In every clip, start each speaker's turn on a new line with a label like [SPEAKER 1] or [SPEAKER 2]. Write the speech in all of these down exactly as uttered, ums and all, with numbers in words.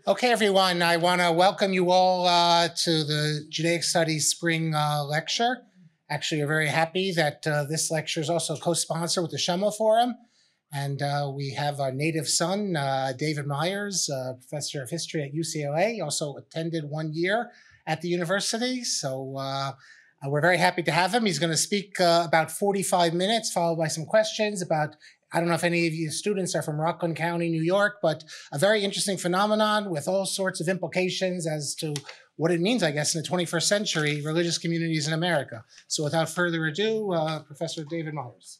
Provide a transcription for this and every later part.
[SPEAKER 1] Okay, everyone, I want to welcome you all uh, to the Judaic Studies Spring uh, Lecture. Actually, we're very happy that uh, this lecture is also co-sponsored with the Schemel Forum. And uh, we have our native son, uh, David Myers, uh, professor of history at U C L A, also attended one year at the university. So uh, we're very happy to have him. He's going to speak uh, about forty-five minutes, followed by some questions about, I don't know if any of you students are from Rockland County, New York, but a very interesting phenomenon with all sorts of implications as to what it means, I guess, in the twenty-first century, religious communities in America. So without further ado, uh, Professor David Myers.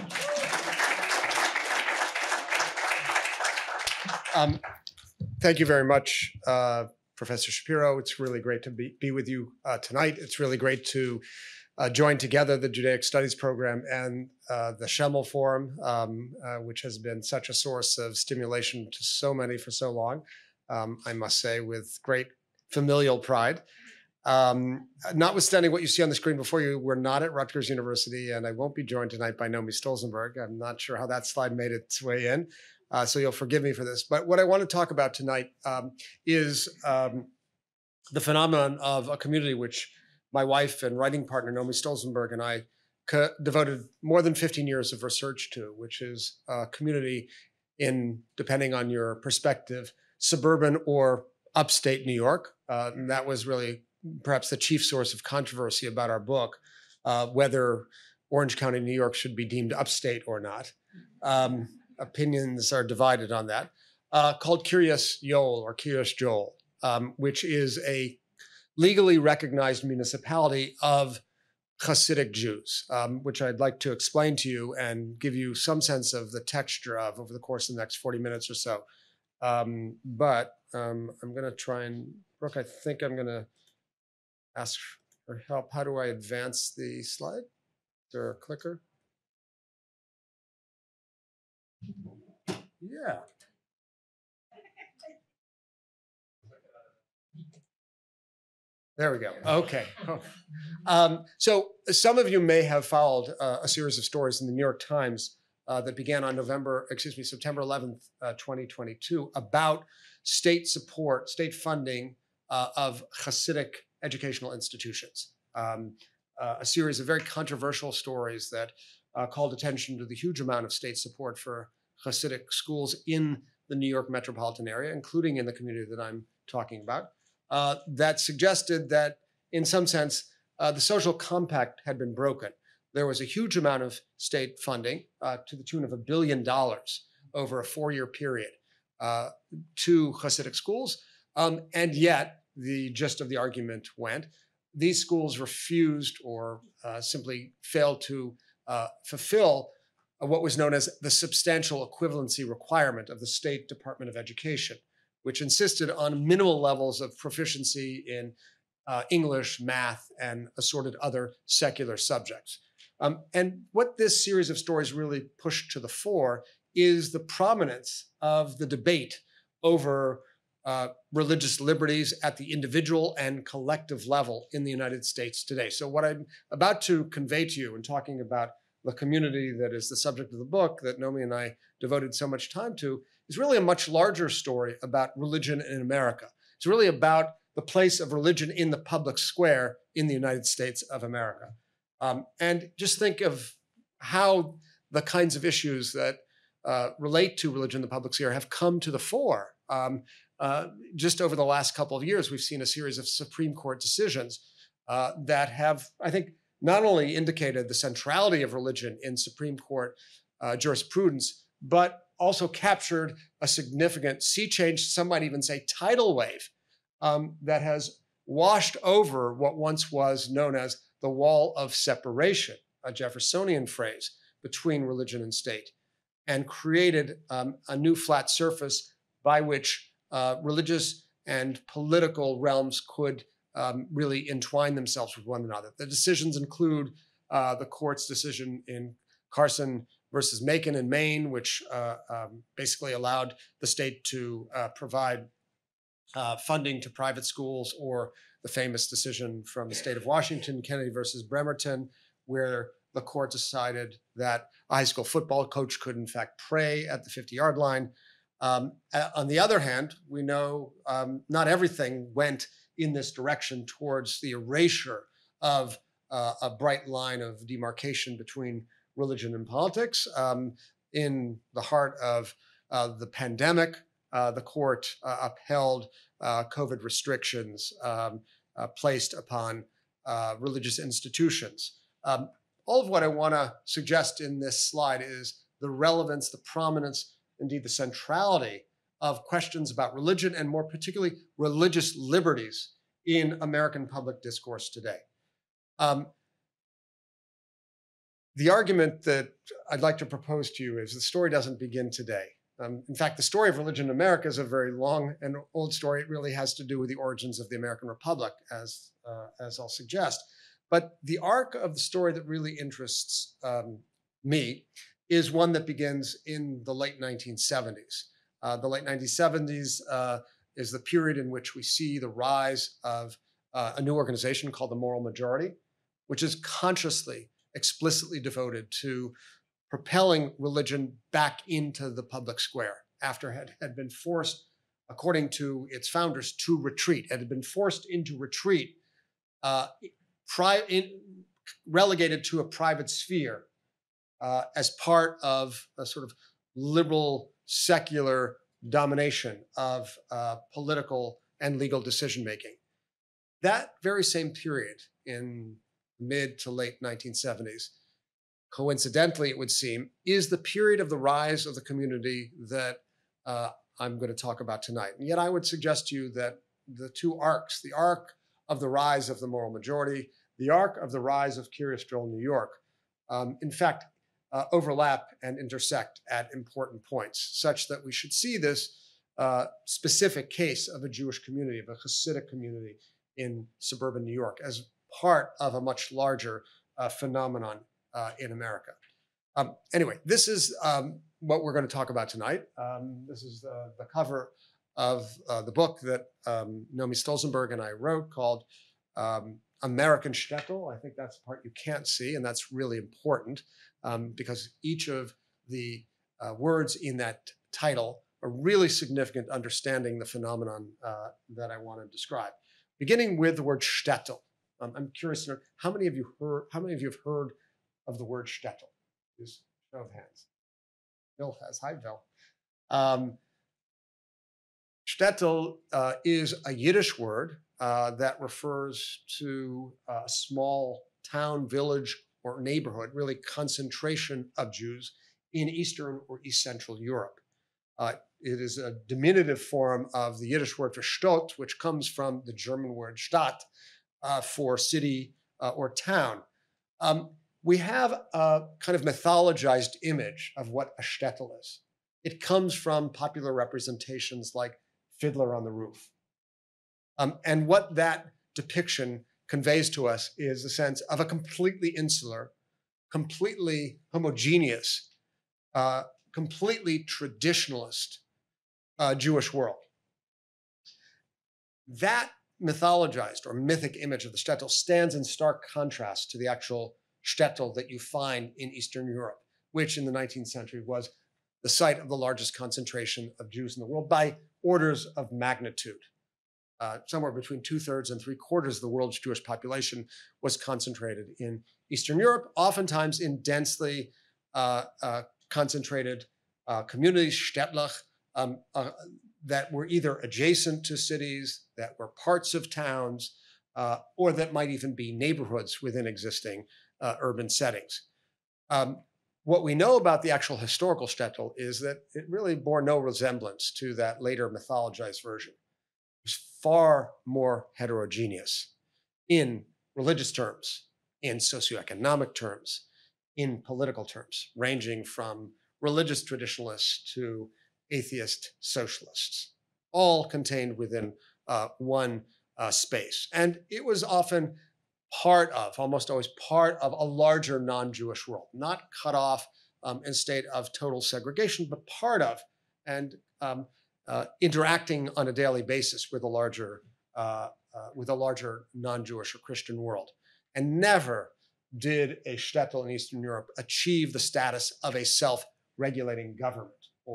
[SPEAKER 2] Um, thank you very much, uh, Professor Shapiro. It's really great to be, be with you uh, tonight. It's really great to uh, join together the Judaic Studies program and uh, the Schemel Forum, um, uh, which has been such a source of stimulation to so many for so long, um, I must say, with great familial pride. Um, notwithstanding what you see on the screen before you, we're not at Rutgers University, and I won't be joined tonight by Nomi Stolzenberg. I'm not sure how that slide made its way in. Uh, so you'll forgive me for this. But what I want to talk about tonight um, is um, the phenomenon of a community which my wife and writing partner, Nomi Stolzenberg, and I co- devoted more than fifteen years of research to, which is a community in, depending on your perspective, suburban or upstate New York. Uh, and that was really perhaps the chief source of controversy about our book, uh, whether Orange County, New York should be deemed upstate or not. Um, Opinions are divided on that, uh, called Kiryas Yoel or Kiryas Joel, um, which is a legally recognized municipality of Hasidic Jews, um, which I'd like to explain to you and give you some sense of the texture of over the course of the next forty minutes or so. Um, but um, I'm going to try and, Brooke, I think I'm going to ask for help. How do I advance the slide? Is there a clicker? Yeah. There we go. Okay. Um, so some of you may have followed uh, a series of stories in the New York Times uh, that began on November, excuse me, September eleventh, uh, twenty twenty-two, about state support, state funding uh, of Hasidic educational institutions. Um, uh, a series of very controversial stories that uh, called attention to the huge amount of state support for Hasidic schools in the New York metropolitan area, including in the community that I'm talking about, uh, that suggested that, in some sense, uh, the social compact had been broken. There was a huge amount of state funding uh, to the tune of a billion dollars over a four-year period uh, to Hasidic schools, um, and yet the gist of the argument went, these schools refused or uh, simply failed to uh, fulfill what was known as the substantial equivalency requirement of the State Department of Education, which insisted on minimal levels of proficiency in uh, English, math, and assorted other secular subjects. Um, and what this series of stories really pushed to the fore is the prominence of the debate over uh, religious liberties at the individual and collective level in the United States today. So what I'm about to convey to you in talking about the community that is the subject of the book that Nomi and I devoted so much time to, is really a much larger story about religion in America. It's really about the place of religion in the public square in the United States of America. Um, and just think of how the kinds of issues that uh, relate to religion in the public sphere have come to the fore. Um, uh, just over the last couple of years, we've seen a series of Supreme Court decisions uh, that have, I think, not only indicated the centrality of religion in Supreme Court uh, jurisprudence, but also captured a significant sea change, some might even say tidal wave, um, that has washed over what once was known as the wall of separation, a Jeffersonian phrase, between religion and state, and created um, a new flat surface by which uh, religious and political realms could Um, really entwine themselves with one another. The decisions include uh, the court's decision in Carson versus Macon in Maine, which uh, um, basically allowed the state to uh, provide uh, funding to private schools, or the famous decision from the state of Washington, Kennedy versus Bremerton, where the court decided that a high school football coach could in fact pray at the fifty-yard line. Um, on the other hand, we know um, not everything went in this direction towards the erasure of uh, a bright line of demarcation between religion and politics. Um, in the heart of uh, the pandemic, uh, the court uh, upheld uh, COVID restrictions um, uh, placed upon uh, religious institutions. Um, all of what I want to suggest in this slide is the relevance, the prominence, indeed the centrality of questions about religion and more particularly religious liberties in American public discourse today. Um, the argument that I'd like to propose to you is the story doesn't begin today. Um, in fact, the story of religion in America is a very long and old story. It really has to do with the origins of the American Republic, as, uh, as I'll suggest. But the arc of the story that really interests um, me is one that begins in the late nineteen seventies. Uh, the late nineteen seventies uh, is the period in which we see the rise of uh, a new organization called the Moral Majority, which is consciously, explicitly devoted to propelling religion back into the public square after it had been forced, according to its founders, to retreat. It had been forced into retreat, uh, pri in, relegated to a private sphere uh, as part of a sort of liberal, secular domination of uh, political and legal decision-making. That very same period in mid to late nineteen seventies, coincidentally, it would seem, is the period of the rise of the community that uh, I'm going to talk about tonight. And yet I would suggest to you that the two arcs, the arc of the rise of the Moral Majority, the arc of the rise of Curious Drill New York, um, in fact, uh, overlap and intersect at important points, such that we should see this uh, specific case of a Jewish community, of a Hasidic community in suburban New York, as part of a much larger uh, phenomenon uh, in America. Um, anyway, this is um, what we're going to talk about tonight. Um, this is the, the cover of uh, the book that um, Nomi Stolzenberg and I wrote called um, American Shtetl. I think that's the part you can't see, and that's really important um, because each of the uh, words in that title are really significant understanding the phenomenon uh, that I want to describe. Beginning with the word shtetl. Um, I'm curious to know, how many of you heard, how many of you have heard of the word shtetl? Just show of hands. Bill has. Hi, Bill. Um, shtetl uh, is a Yiddish word uh, that refers to a small town, village, or neighborhood, really concentration of Jews in Eastern or East Central Europe. Uh, it is a diminutive form of the Yiddish word for Stadt, which comes from the German word Stadt uh, for city uh, or town. Um, we have a kind of mythologized image of what a shtetl is. It comes from popular representations like Fiddler on the Roof. Um, and what that depiction conveys to us is a sense of a completely insular, completely homogeneous, uh, completely traditionalist uh, Jewish world. That mythologized or mythic image of the shtetl stands in stark contrast to the actual shtetl that you find in Eastern Europe, which in the nineteenth century was the site of the largest concentration of Jews in the world by orders of magnitude. Uh, somewhere between two-thirds and three-quarters of the world's Jewish population was concentrated in Eastern Europe, oftentimes in densely uh, uh, concentrated uh, communities, shtetl, um, uh, that were either adjacent to cities, that were parts of towns, uh, or that might even be neighborhoods within existing uh, urban settings. Um, what we know about the actual historical shtetl is that it really bore no resemblance to that later mythologized version. It was far more heterogeneous in religious terms, in socioeconomic terms, in political terms, ranging from religious traditionalists to atheist socialists, all contained within uh, one uh, space. And it was often part of, almost always part of a larger non-Jewish world, not cut off um, in a state of total segregation, but part of and um, uh, interacting on a daily basis with a larger, uh, uh, with a larger non-Jewish or Christian world. And never did a shtetl in Eastern Europe achieve the status of a self-regulating government or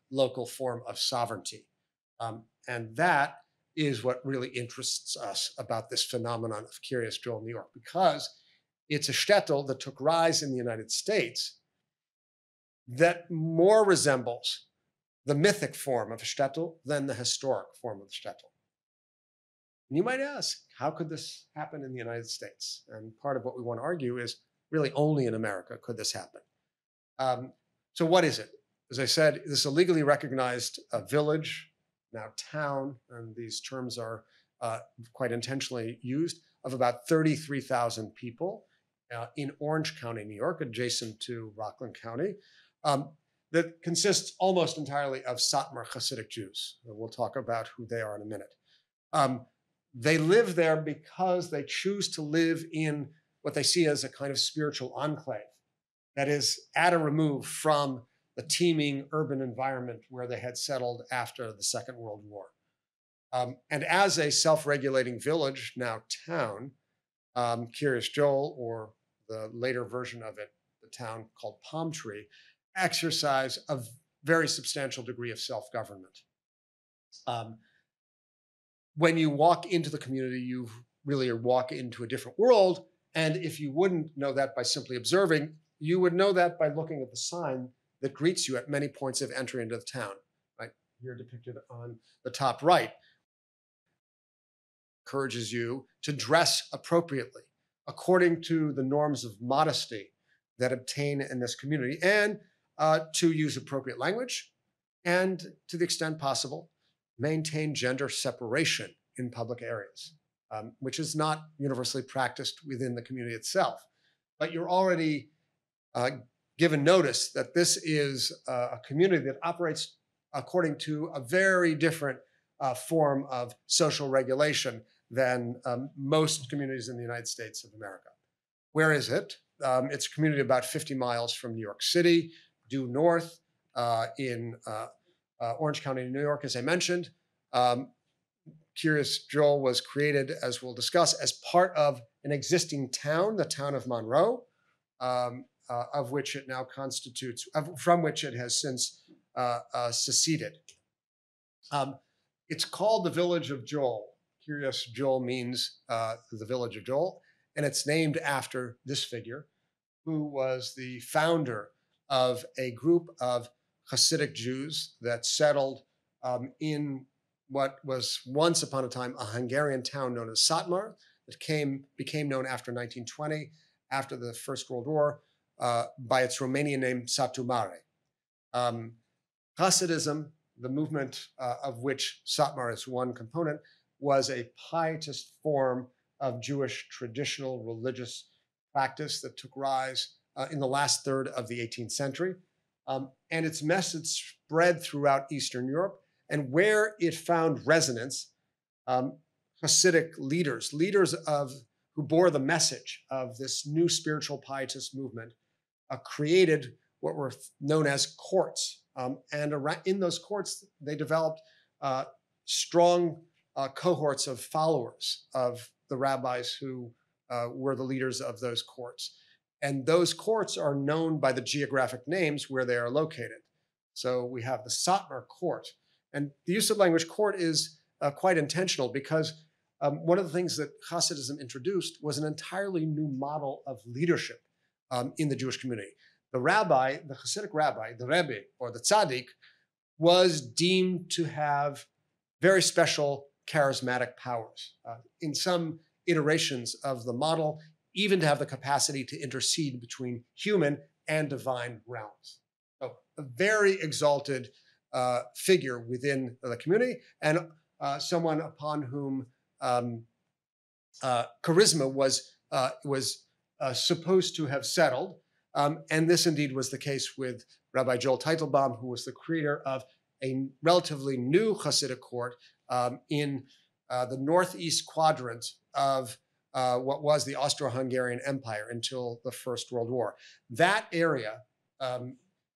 [SPEAKER 2] local form of sovereignty. Um, and that is what really interests us about this phenomenon of Kiryas Joel, New York, because it's a shtetl that took rise in the United States that more resembles the mythic form of a shtetl than the historic form of the shtetl. And you might ask, how could this happen in the United States? And part of what we want to argue is really only in America could this happen. Um, so what is it? As I said, this is a legally recognized uh, village, now town, and these terms are uh, quite intentionally used, of about thirty-three thousand people uh, in Orange County, New York, adjacent to Rockland County, um, that consists almost entirely of Satmar Hasidic Jews. And we'll talk about who they are in a minute. Um, they live there because they choose to live in what they see as a kind of spiritual enclave that is at a remove from the teeming urban environment where they had settled after the Second World War. Um, and as a self-regulating village, now town, um, Kiryas Joel, or the later version of it, the town called Palm Tree, exercise a very substantial degree of self-government. Um, when you walk into the community, you really walk into a different world. And if you wouldn't know that by simply observing, you would know that by looking at the sign that greets you at many points of entry into the town, right? Here depicted on the top right. Encourages you to dress appropriately according to the norms of modesty that obtain in this community, and uh, to use appropriate language, and to the extent possible, maintain gender separation in public areas, um, which is not universally practiced within the community itself. But you're already uh, given notice that this is a community that operates according to a very different uh, form of social regulation than um, most communities in the United States of America. Where is it? Um, it's a community about fifty miles from New York City, due north uh, in uh, uh, Orange County, New York, as I mentioned. Um, Kiryas Joel was created, as we'll discuss, as part of an existing town, the town of Monroe, um, uh, of which it now constitutes, of, from which it has since uh, uh, seceded. Um, it's called the Village of Joel. Kiryas Joel means uh, the Village of Joel, and it's named after this figure, who was the founder of a group of Hasidic Jews that settled um, in what was once upon a time a Hungarian town known as Satmar, that came, became known after nineteen twenty, after the First World War, uh, by its Romanian name Satu Mare. Um, Hasidism, the movement uh, of which Satmar is one component, was a pietist form of Jewish traditional religious practice that took rise uh, in the last third of the eighteenth century. Um, and its message spread throughout Eastern Europe. And where it found resonance, um, Hasidic leaders, leaders of who bore the message of this new spiritual pietist movement, uh, created what were known as courts. Um, and around, in those courts, they developed uh, strong uh, cohorts of followers of the rabbis who uh, were the leaders of those courts. And those courts are known by the geographic names where they are located. So we have the Satmar court. And the use of language court is uh, quite intentional because um, one of the things that Hasidism introduced was an entirely new model of leadership um, in the Jewish community. The rabbi, the Hasidic rabbi, the Rebbe, or the Tzaddik, was deemed to have very special charismatic powers. Uh, in some iterations of the model, even to have the capacity to intercede between human and divine realms. So a very exalted uh, figure within the community, and uh, someone upon whom um, uh, charisma was, uh, was uh, supposed to have settled. Um, and this indeed was the case with Rabbi Joel Teitelbaum, who was the creator of a relatively new Hasidic court um, in uh, the northeast quadrant of uh, what was the Austro-Hungarian Empire until the First World War. That area um,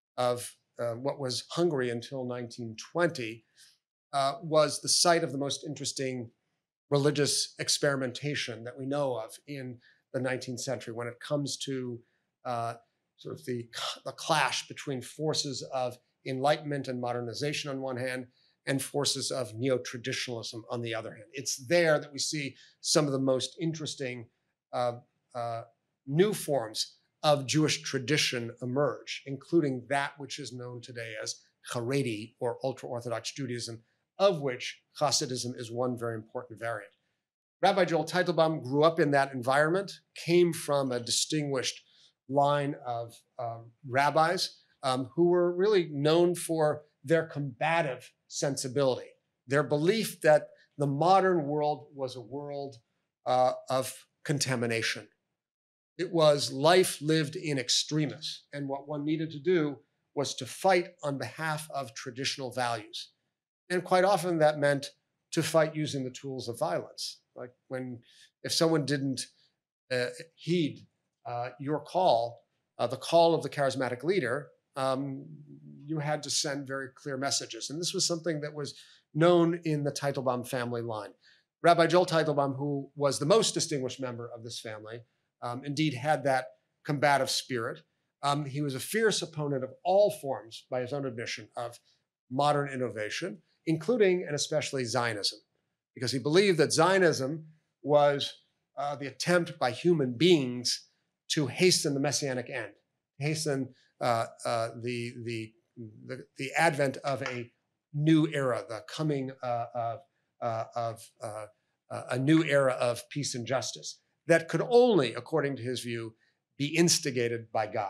[SPEAKER 2] of uh, what was Hungary until nineteen twenty uh, was the site of the most interesting religious experimentation that we know of in the nineteenth century when it comes to uh, sort of the, the clash between forces of Enlightenment and modernization on one hand, and forces of neo-traditionalism on the other hand. It's there that we see some of the most interesting uh, uh, new forms of Jewish tradition emerge, including that which is known today as Haredi, or ultra-Orthodox Judaism, of which Hasidism is one very important variant. Rabbi Joel Teitelbaum grew up in that environment, came from a distinguished line of um, rabbis um, who were really known for their combative sensibility, their belief that the modern world was a world uh, of contamination. It was life lived in extremis, and what one needed to do was to fight on behalf of traditional values. And quite often that meant to fight using the tools of violence. Like when, if someone didn't uh, heed uh, your call, uh, the call of the charismatic leader, um, you had to send very clear messages. And this was something that was known in the Teitelbaum family line. Rabbi Joel Teitelbaum, who was the most distinguished member of this family, um, indeed had that combative spirit. Um, he was a fierce opponent of all forms, by his own admission, of modern innovation, including and especially Zionism, because he believed that Zionism was uh, the attempt by human beings to hasten the messianic end, hasten uh, uh, the, the, the, the advent of a new era, the coming uh, of, uh, of uh, uh, a new era of peace and justice that could only, according to his view, be instigated by God,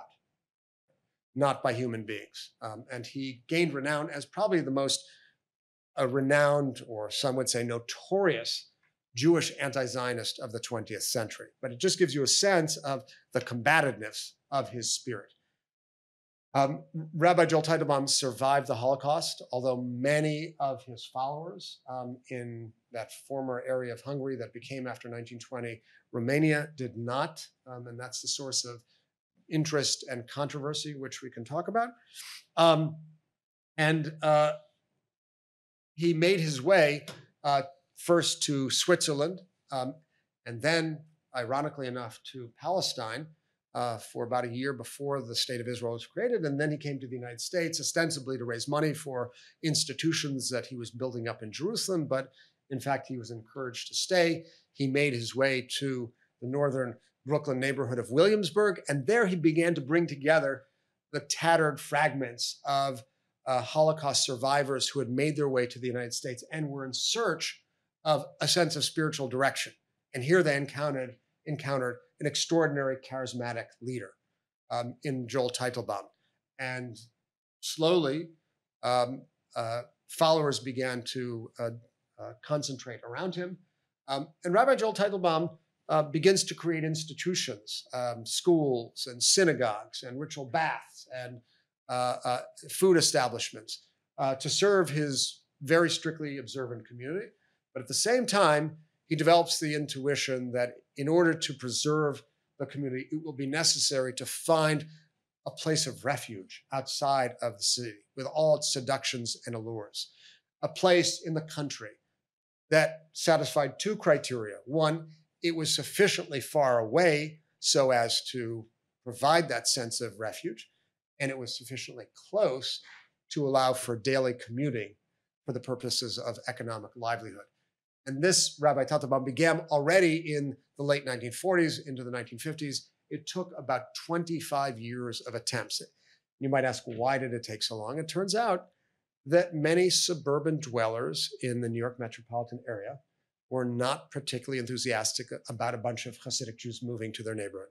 [SPEAKER 2] not by human beings. Um, and he gained renown as probably the most uh, renowned, or some would say notorious, Jewish anti-Zionist of the twentieth century. But it just gives you a sense of the combativeness of his spirit. Um, Rabbi Joel Teitelbaum survived the Holocaust, although many of his followers um, in that former area of Hungary that became, after nineteen twenty, Romania, did not. Um, and that's the source of interest and controversy, which we can talk about. Um, and uh, he made his way uh, first to Switzerland, um, and then, ironically enough, to Palestine uh, for about a year before the State of Israel was created. And then he came to the United States, ostensibly to raise money for institutions that he was building up in Jerusalem. But in fact, he was encouraged to stay. He made his way to the northern Brooklyn neighborhood of Williamsburg, and there he began to bring together the tattered fragments of uh, Holocaust survivors who had made their way to the United States and were in search of a sense of spiritual direction. And here they encountered, encountered an extraordinary charismatic leader um, in Joel Teitelbaum. And slowly, um, uh, followers began to uh, uh, concentrate around him. Um, and Rabbi Joel Teitelbaum Uh, begins to create institutions, um, schools and synagogues and ritual baths and uh, uh, food establishments uh, to serve his very strictly observant community. But at the same time, he develops the intuition that in order to preserve the community, it will be necessary to find a place of refuge outside of the city with all its seductions and allures, a place in the country that satisfied two criteria. One, it was sufficiently far away so as to provide that sense of refuge, and it was sufficiently close to allow for daily commuting for the purposes of economic livelihood. And this, Rabbi Teitelbaum, began already in the late nineteen forties into the nineteen fifties. It took about twenty-five years of attempts. You might ask, why did it take so long? It turns out that many suburban dwellers in the New York metropolitan area were not particularly enthusiastic about a bunch of Hasidic Jews moving to their neighborhood.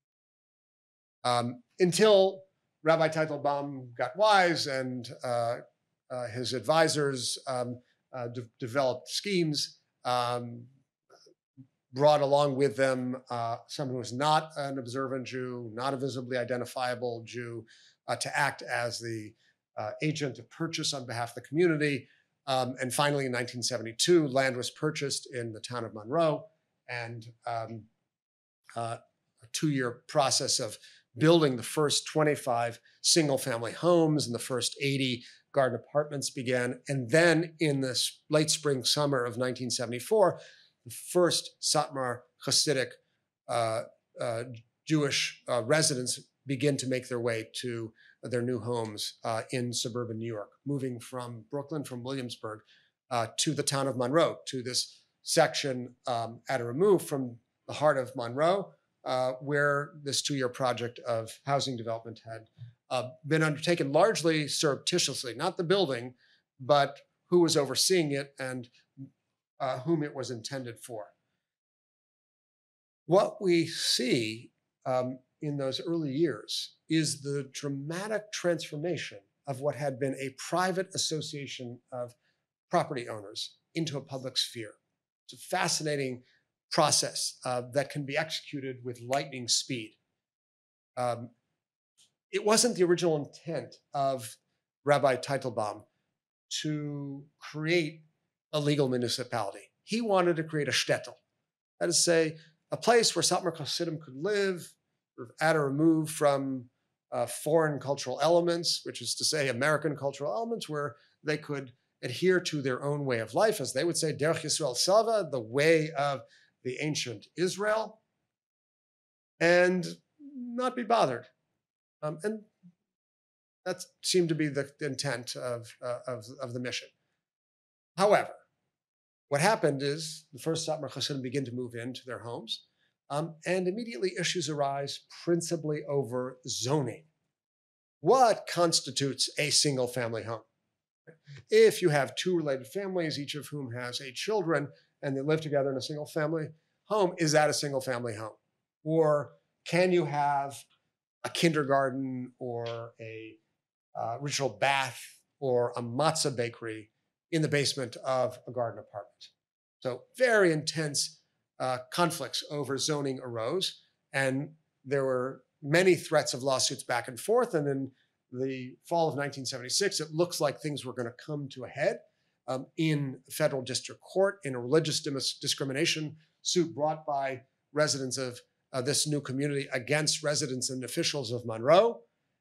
[SPEAKER 2] Um, until Rabbi Teitelbaum got wise and uh, uh, his advisors um, uh, de developed schemes, um, brought along with them uh, someone who was not an observant Jew, not a visibly identifiable Jew, uh, to act as the uh, agent of purchase on behalf of the community. Um, and finally, in nineteen seventy-two, land was purchased in the town of Monroe, and um, uh, a two-year process of building the first twenty-five single-family homes and the first eighty garden apartments began. And then in the late spring, summer of nineteen seventy-four, the first Satmar Hasidic uh, uh, Jewish uh, residents begin to make their way to their new homes uh, in suburban New York, moving from Brooklyn, from Williamsburg, uh, to the town of Monroe, to this section um, at a remove from the heart of Monroe, uh, where this two-year project of housing development had uh, been undertaken largely surreptitiously, not the building, but who was overseeing it and uh, whom it was intended for. What we see um, in those early years is the dramatic transformation of what had been a private association of property owners into a public sphere. It's a fascinating process uh, that can be executed with lightning speed. Um, it wasn't the original intent of Rabbi Teitelbaum to create a legal municipality. He wanted to create a shtetl, that is to say, a place where Satmar Hasidim could live, sort of at a remove from uh, foreign cultural elements, which is to say American cultural elements, where they could adhere to their own way of life, as they would say, Derech Yisrael Sava, the way of the ancient Israel, and not be bothered. Um, and that seemed to be the intent of, uh, of, of the mission. However, what happened is the first Satmar Hasidim begin to move into their homes, um, and immediately issues arise principally over zoning. What constitutes a single family home? If you have two related families, each of whom has eight children, and they live together in a single family home, is that a single family home? Or can you have a kindergarten or a uh, ritual bath or a matzah bakery in the basement of a garden apartment? So very intense uh, conflicts over zoning arose, and there were many threats of lawsuits back and forth. And in the fall of nineteen seventy-six, it looks like things were going to come to a head um, in federal district court in a religious dis- discrimination suit brought by residents of uh, this new community against residents and officials of Monroe.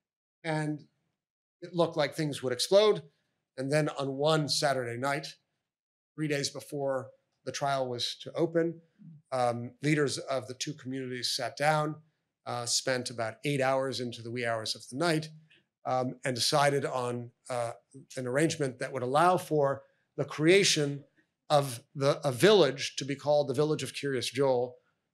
[SPEAKER 2] And it looked like things would explode. And then on one Saturday night, three days before the trial was to open, um, leaders of the two communities sat down, uh, spent about eight hours into the wee hours of the night, um, and decided on uh, an arrangement that would allow for the creation of the, a village to be called the Village of Kiryas Joel,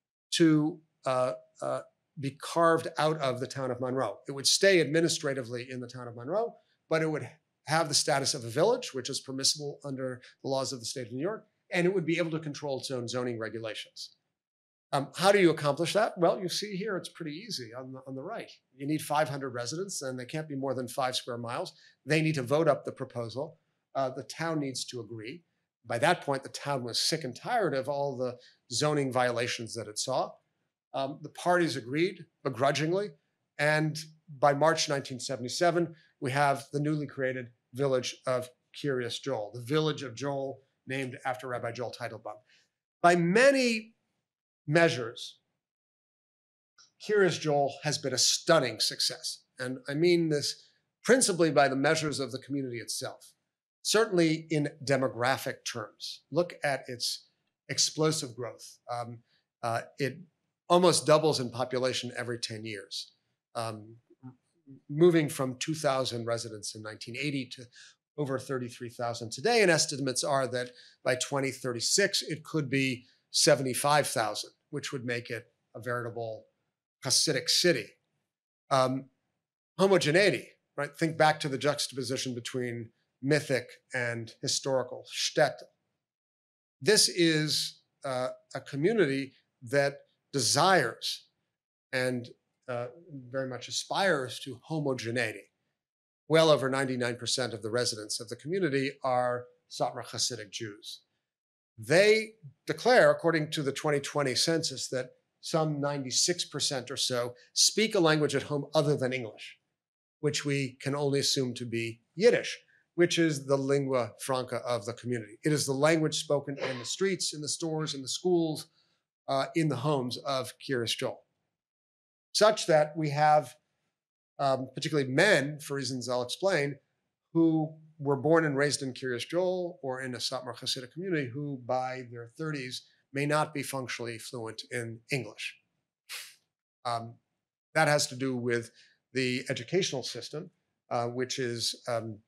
[SPEAKER 2] to uh, uh, be carved out of the town of Monroe. It would stay administratively in the town of Monroe, but it would have the status of a village, which is permissible under the laws of the state of New York, and it would be able to control its own zoning regulations. Um, how do you accomplish that? Well, you see here, it's pretty easy on the, on the right. You need five hundred residents, and they can't be more than five square miles. They need to vote up the proposal. Uh, the town needs to agree. By that point, the town was sick and tired of all the zoning violations that it saw. Um, the parties agreed begrudgingly, and by March nineteen seventy-seven, we have the newly created village of Kiryas Joel, the village of Joel, named after Rabbi Joel Teitelbaum. By many measures, Kiryas Joel has been a stunning success. And I mean this principally by the measures of the community itself. Certainly in demographic terms. Look at its explosive growth. Um, uh, it almost doubles in population every ten years, um, moving from two thousand residents in nineteen eighty to over thirty-three thousand today. And estimates are that by twenty thirty-six, it could be seventy-five thousand, which would make it a veritable Hasidic city. Um, homogeneity, right? Think back to the juxtaposition between mythic and historical, shtetl. This is uh, a community that desires and uh, very much aspires to homogeneity. Well over ninety-nine percent of the residents of the community are Satmar Hasidic Jews. They declare, according to the twenty twenty census, that some ninety-six percent or so speak a language at home other than English, which we can only assume to be Yiddish, which is the lingua franca of the community. It is the language spoken in the streets, in the stores, in the schools, uh, in the homes of Kiryas Joel. Such that we have, um, particularly men, for reasons I'll explain, who were born and raised in Kiryas Joel or in a Satmar Hasidic community who by their thirties may not be functionally fluent in English. Um, that has to do with the educational system, uh, which is um,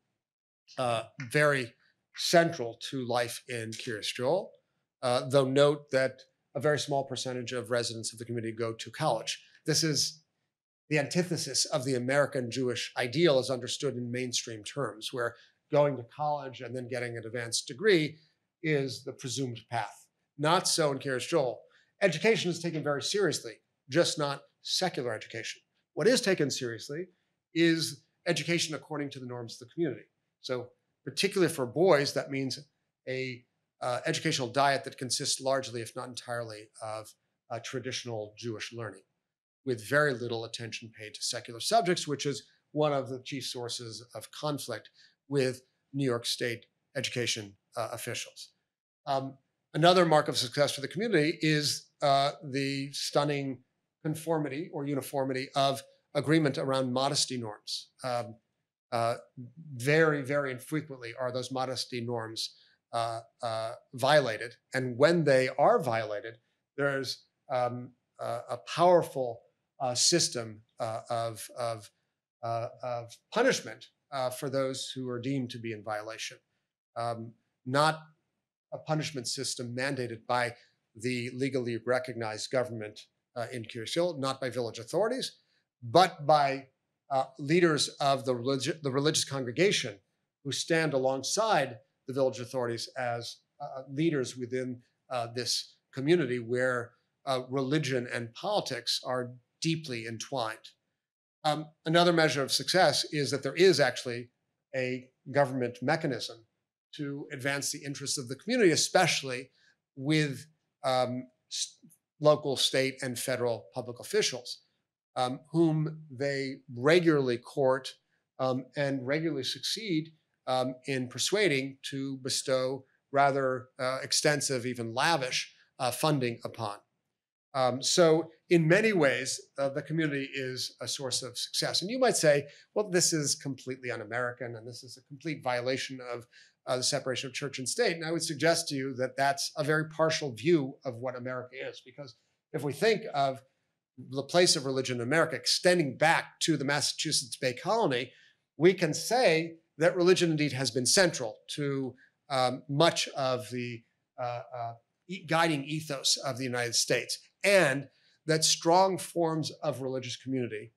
[SPEAKER 2] uh, very central to life in Kiryas Joel, uh, though note that a very small percentage of residents of the community go to college. This is the antithesis of the American Jewish ideal as understood in mainstream terms, where going to college and then getting an advanced degree is the presumed path. Not so in Kiryas Joel. Education is taken very seriously, just not secular education. What is taken seriously is education according to the norms of the community. So particularly for boys, that means a uh, educational diet that consists largely, if not entirely, of uh, traditional Jewish learning, with very little attention paid to secular subjects, which is one of the chief sources of conflict with New York State education uh, officials. Um, another mark of success for the community is uh, the stunning conformity or uniformity of agreement around modesty norms. Um, uh, very, very infrequently are those modesty norms uh, uh, violated. And when they are violated, there's um, a, a powerful uh, system uh, of, of, uh, of punishment uh, for those who are deemed to be in violation. Um, not a punishment system mandated by the legally recognized government uh, in Kiryas Joel, not by village authorities, but by uh, leaders of the, religi- the religious congregation who stand alongside the village authorities as uh, leaders within uh, this community where uh, religion and politics are deeply entwined. Um, another measure of success is that there is actually a government mechanism to advance the interests of the community, especially with um, st- local, state, and federal public officials, um, whom they regularly court um, and regularly succeed um, in persuading to bestow rather uh, extensive, even lavish uh, funding upon. Um, so in many ways, uh, the community is a source of success. And you might say, well, this is completely un-American, and this is a complete violation of uh, the separation of church and state. And I would suggest to you that that's a very partial view of what America is, because if we think of the place of religion in America extending back to the Massachusetts Bay Colony, we can say that religion indeed has been central to um, much of the uh, uh, guiding ethos of the United States, and that strong forms of religious community,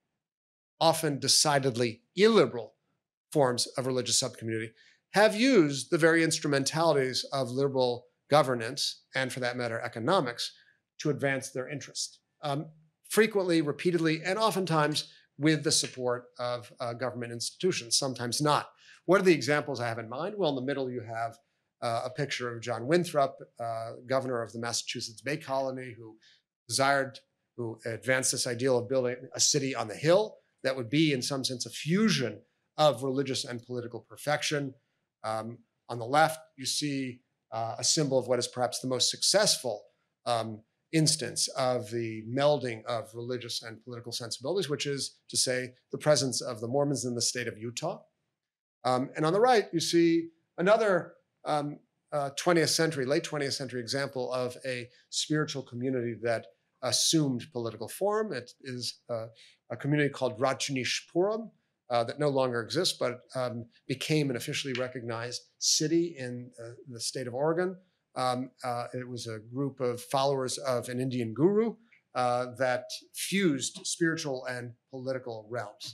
[SPEAKER 2] often decidedly illiberal forms of religious subcommunity, have used the very instrumentalities of liberal governance, and for that matter, economics, to advance their interest. Um, frequently, repeatedly, and oftentimes with the support of uh, government institutions, sometimes not. What are the examples I have in mind? Well, in the middle you have uh, a picture of John Winthrop, uh, governor of the Massachusetts Bay Colony, who desired, who advanced this ideal of building a city on the hill that would be, in some sense, a fusion of religious and political perfection. Um, on the left, you see uh, a symbol of what is perhaps the most successful um, instance of the melding of religious and political sensibilities, which is to say the presence of the Mormons in the state of Utah. Um, and on the right, you see another um, uh, twentieth century, late twentieth century example of a spiritual community that assumed political form. It is uh, a community called Rajni Shpurim uh, that no longer exists, but um, became an officially recognized city in uh, the state of Oregon. Um, uh, it was a group of followers of an Indian guru uh, that fused spiritual and political realms.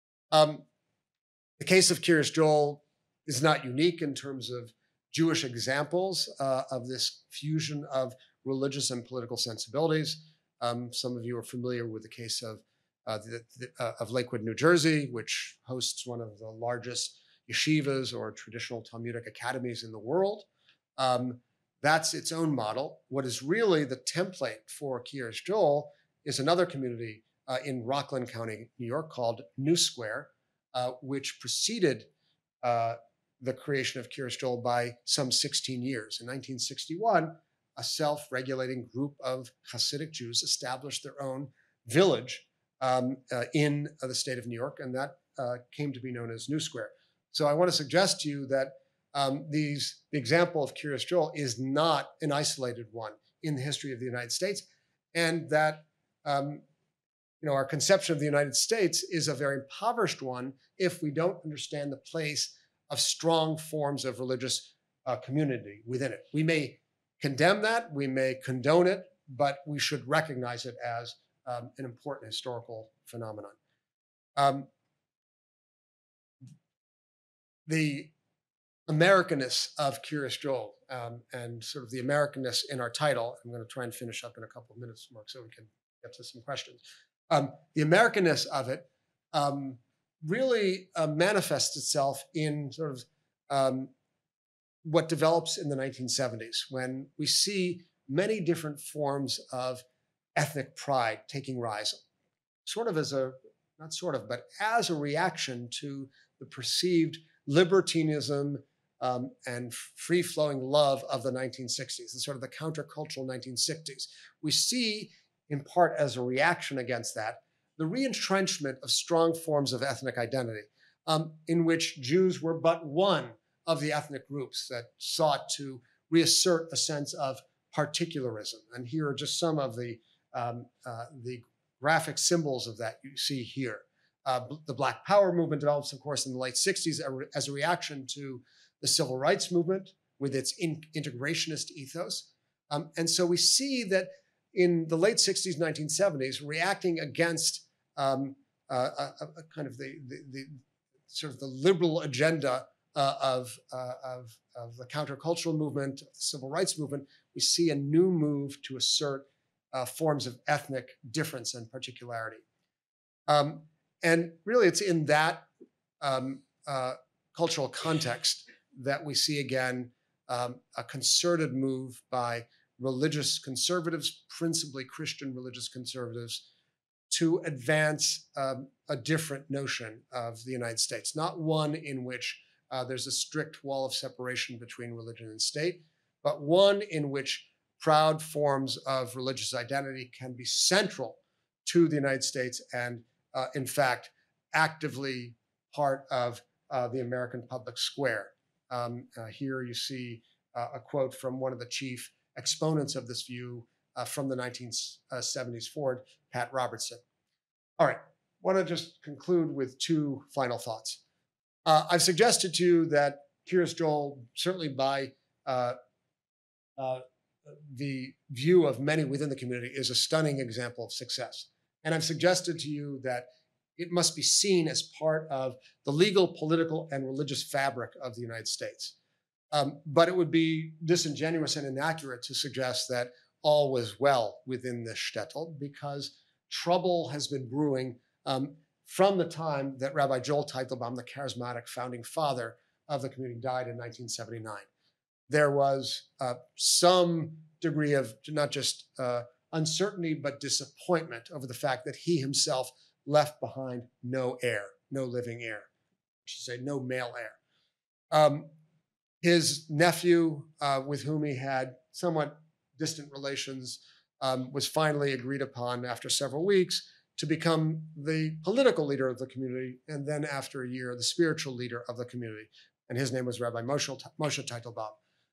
[SPEAKER 2] Um, the case of Kiryas Joel is not unique in terms of Jewish examples uh, of this fusion of religious and political sensibilities. Um, some of you are familiar with the case of, uh, the, the, uh, of Lakewood, New Jersey, which hosts one of the largest yeshivas or traditional Talmudic academies in the world. Um, that's its own model. What is really the template for Kiryas Joel is another community uh, in Rockland County, New York, called New Square, uh, which preceded uh, the creation of Kiryas Joel by some sixteen years. In nineteen sixty-one, a self-regulating group of Hasidic Jews established their own village um, uh, in uh, the state of New York, and that uh, came to be known as New Square. So I want to suggest to you that um, these, the example of Kiryas Joel is not an isolated one in the history of the United States, and that um, you know, our conception of the United States is a very impoverished one if we don't understand the place of strong forms of religious uh, community within it. We may condemn that, we may condone it, but we should recognize it as um, an important historical phenomenon. Um, the Americanness of Curious Joel um, and sort of the Americanness in our title, I'm going to try and finish up in a couple of minutes, Mark, so we can get to some questions. Um, the Americanness of it um, really uh, manifests itself in sort of um, what develops in the nineteen seventies, when we see many different forms of ethnic pride taking rise, sort of as a, not sort of, but as a reaction to the perceived libertinism um, and free-flowing love of the nineteen sixties, the sort of the countercultural nineteen sixties. We see, in part as a reaction against that, the re-entrenchment of strong forms of ethnic identity, um, in which Jews were but one of the ethnic groups that sought to reassert a sense of particularism. And here are just some of the, um, uh, the graphic symbols of that you see here. Uh, the Black Power movement develops, of course, in the late sixties as a reaction to the Civil Rights movement with its in integrationist ethos. Um, and so we see that in the late sixties, nineteen seventies, reacting against um, uh, a, a kind of the, the, the sort of the liberal agenda uh, of, uh, of, of the countercultural movement, the Civil Rights movement, we see a new move to assert uh, forms of ethnic difference and particularity. Um, and really, it's in that um, uh, cultural context that we see again um, a concerted move by religious conservatives, principally Christian religious conservatives, to advance um, a different notion of the United States, not one in which uh, there's a strict wall of separation between religion and state, but one in which proud forms of religious identity can be central to the United States and, uh, in fact, actively part of uh, the American public square. Um, uh, here you see uh, a quote from one of the chief exponents of this view uh, from the nineteen seventies forward, Pat Robertson. All right, I want to just conclude with two final thoughts. Uh, I've suggested to you that Curious Joel, certainly by uh, uh, the view of many within the community, is a stunning example of success. And I've suggested to you that it must be seen as part of the legal, political, and religious fabric of the United States. Um, but it would be disingenuous and inaccurate to suggest that all was well within this shtetl, because trouble has been brewing um, from the time that Rabbi Joel Teitelbaum, the charismatic founding father of the community, died in nineteen seventy-nine. There was uh, some degree of not just uh, uncertainty, but disappointment over the fact that he himself left behind no heir, no living heir, I should say no male heir. Um, his nephew, uh, with whom he had somewhat distant relations, um, was finally agreed upon after several weeks to become the political leader of the community, and then after a year, the spiritual leader of the community. And his name was Rabbi Moshe, Moshe Teitelbaum.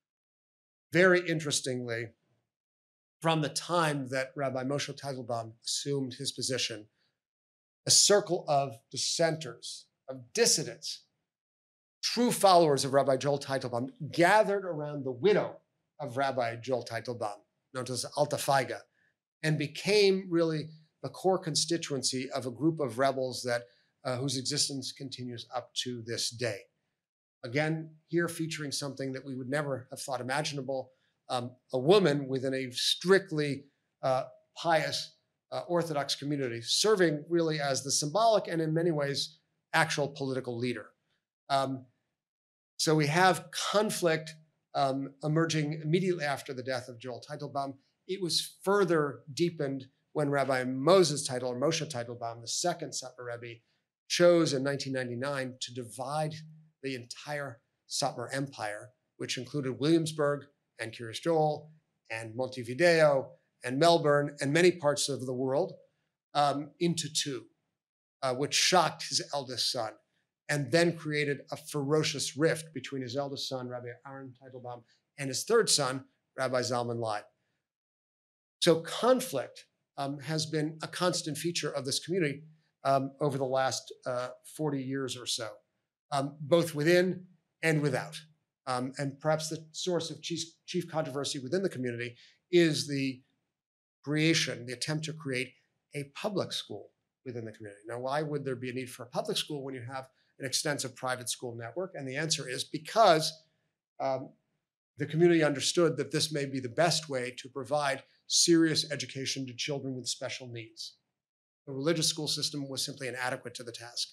[SPEAKER 2] Very interestingly, from the time that Rabbi Moshe Teitelbaum assumed his position, a circle of dissenters, of dissidents, true followers of Rabbi Joel Teitelbaum, gathered around the widow of Rabbi Joel Teitelbaum, known as Alta Feiga, and became really the core constituency of a group of rebels that uh, whose existence continues up to this day. Again, here featuring something that we would never have thought imaginable, um, a woman within a strictly uh, pious uh, Orthodox community, serving really as the symbolic and in many ways actual political leader. Um, so we have conflict um, emerging immediately after the death of Joel Teitelbaum. It was further deepened when Rabbi Moses Teitel, or Moshe Teitelbaum, the second Satmar Rebbe, chose in nineteen ninety-nine to divide the entire Satmar Empire, which included Williamsburg and Curious Joel and Montevideo and Melbourne and many parts of the world, um, into two, uh, which shocked his eldest son, and then created a ferocious rift between his eldest son, Rabbi Aaron Teitelbaum, and his third son, Rabbi Zalman Leib. So conflict um, has been a constant feature of this community um, over the last uh, forty years or so, um, both within and without. Um, and perhaps the source of chief, chief controversy within the community is the creation, the attempt to create a public school within the community. Now, why would there be a need for a public school when you have an extensive private school network? And the answer is because um, the community understood that this may be the best way to provide serious education to children with special needs. The religious school system was simply inadequate to the task.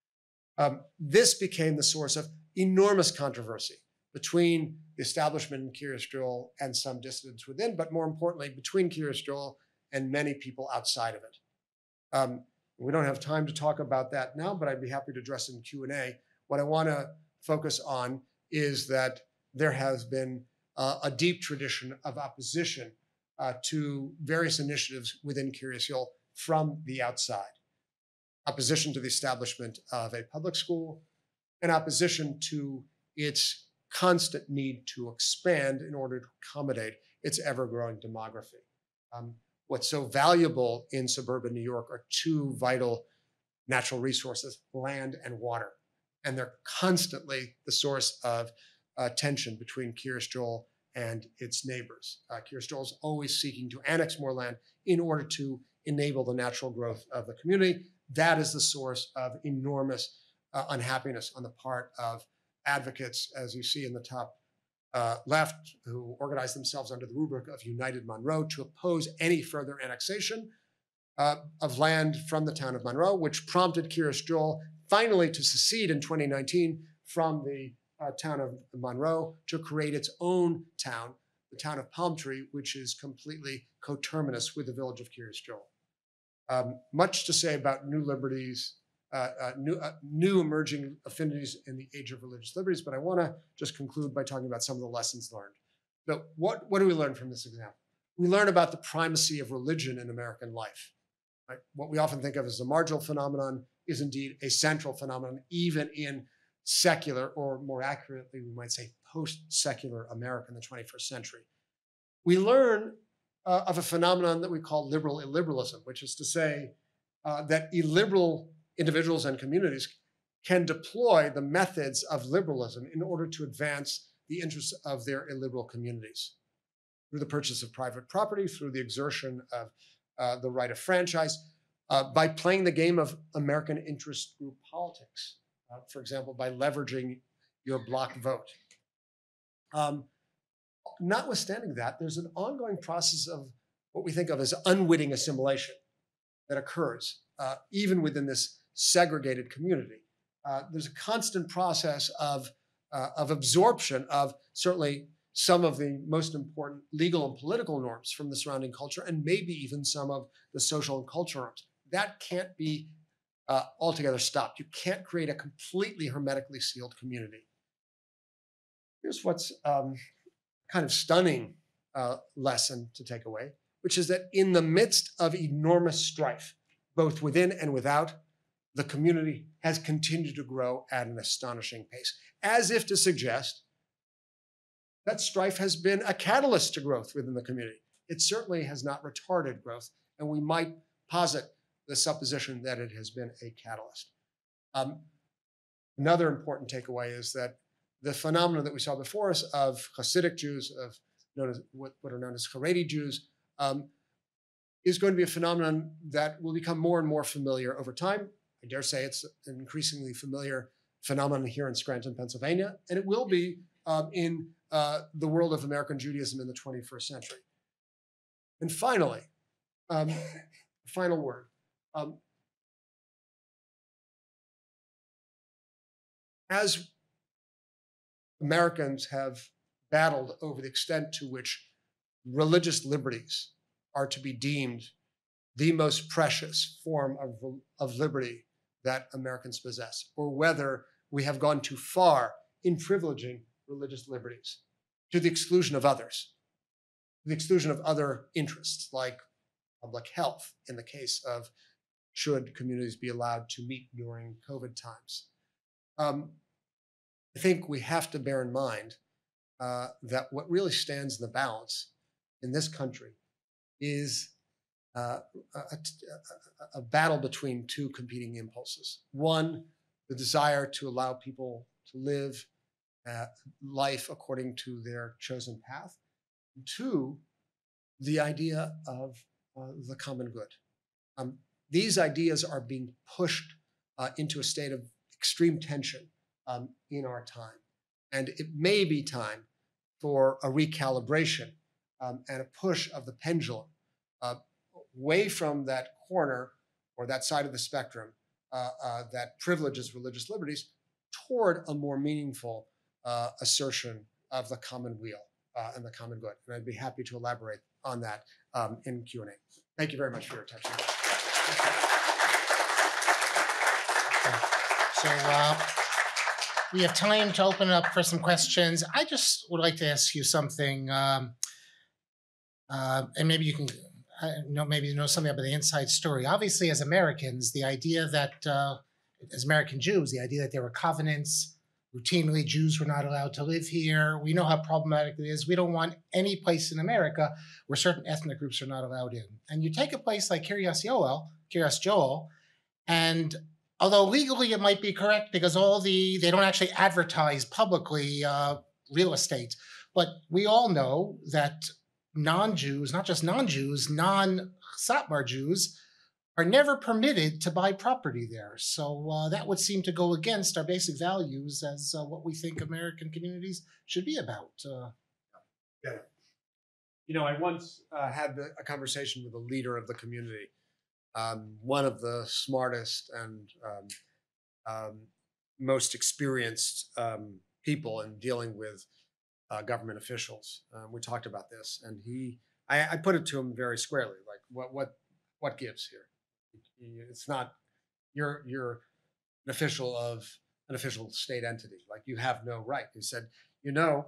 [SPEAKER 2] Um, this became the source of enormous controversy between the establishment in Kiryas Joel and some dissidents within, but more importantly, between Kiryas Joel and many people outside of it. Um, we don't have time to talk about that now, but I'd be happy to address it in Q and A. What I want to focus on is that there has been uh, a deep tradition of opposition uh, to various initiatives within Kiryas Joel from the outside. Opposition to the establishment of a public school, and opposition to its constant need to expand in order to accommodate its ever-growing demography. Um, what's so valuable in suburban New York are two vital natural resources, land and water. And they're constantly the source of uh, tension between Kiryas Joel and its neighbors. Uh, Kiryas Joel is always seeking to annex more land in order to enable the natural growth of the community. That is the source of enormous uh, unhappiness on the part of advocates, as you see in the top uh, left, who organize themselves under the rubric of United Monroe to oppose any further annexation uh, of land from the town of Monroe, which prompted Kiryas Joel finally to secede in twenty nineteen from the uh, town of Monroe to create its own town, the town of Palm Tree, which is completely coterminous with the village of Kiryas Joel. Um, much to say about new liberties, uh, uh, new, uh, new emerging affinities in the age of religious liberties, but I want to just conclude by talking about some of the lessons learned. So what, what do we learn from this example? We learn about the primacy of religion in American life. Right? What we often think of as a marginal phenomenon is indeed a central phenomenon, even in secular, or more accurately, we might say post-secular America in the twenty-first century. We learn uh, of a phenomenon that we call liberal illiberalism, which is to say uh, that illiberal individuals and communities can deploy the methods of liberalism in order to advance the interests of their illiberal communities through the purchase of private property, through the exertion of uh, the right of franchise, uh, by playing the game of American interest group politics, uh, for example, by leveraging your block vote. Um, notwithstanding that, there's an ongoing process of what we think of as unwitting assimilation that occurs, uh, even within this segregated community. Uh, there's a constant process of, uh, of absorption of certainly some of the most important legal and political norms from the surrounding culture, and maybe even some of the social and cultural norms. That can't be uh, altogether stopped. You can't create a completely hermetically sealed community. Here's what's um, kind of stunning uh, lesson to take away, which is that in the midst of enormous strife, both within and without, the community has continued to grow at an astonishing pace, as if to suggest that strife has been a catalyst to growth within the community. It certainly has not retarded growth, and we might posit the supposition that it has been a catalyst. Um, another important takeaway is that the phenomenon that we saw before us of Hasidic Jews, of known as, what, what are known as Haredi Jews, um, is going to be a phenomenon that will become more and more familiar over time. I dare say it's an increasingly familiar phenomenon here in Scranton, Pennsylvania, and it will be um, in uh, the world of American Judaism in the twenty-first century. And finally, um, final word. Um, as Americans have battled over the extent to which religious liberties are to be deemed the most precious form of, of liberty that Americans possess, or whether we have gone too far in privileging religious liberties to the exclusion of others, the exclusion of other interests like public health in the case of should communities be allowed to meet during COVID times. Um, I think we have to bear in mind uh, that what really stands in the balance in this country is uh, a, a, a battle between two competing impulses. One, the desire to allow people to live uh, life according to their chosen path. And two, the idea of uh, the common good. Um, these ideas are being pushed uh, into a state of extreme tension um, in our time. And it may be time for a recalibration um, and a push of the pendulum uh, away from that corner or that side of the spectrum uh, uh, that privileges religious liberties toward a more meaningful uh, assertion of the common weal uh, and the common good. And I'd be happy to elaborate on that um, in Q and A. Thank you very much for your attention.
[SPEAKER 1] So uh, we have time to open up for some questions. I just would like to ask you something, um, uh, and maybe you can uh, know maybe you know something about the inside story. Obviously, as Americans, the idea that uh, as American Jews, the idea that there were covenants, routinely Jews were not allowed to live here. We know how problematic it is. We don't want any place in America where certain ethnic groups are not allowed in. And you take a place like Kiryas Yoel, Kiryas Joel, and although legally it might be correct because all the, they don't actually advertise publicly uh, real estate, but we all know that non-Jews, not just non-Jews, non-Satmar Jews, are never permitted to buy property there. So uh, that would seem to go against our basic values as uh, what we think American communities should be about. Uh,
[SPEAKER 2] yeah. You know, I once uh, had the, a conversation with a leader of the community, um, one of the smartest and um, um, most experienced um, people in dealing with uh, government officials. Um, we talked about this, and he, I, I put it to him very squarely, like, what, what, what gives here? It's not, you're you're an official of an official state entity. Like, you have no right. He said, you know,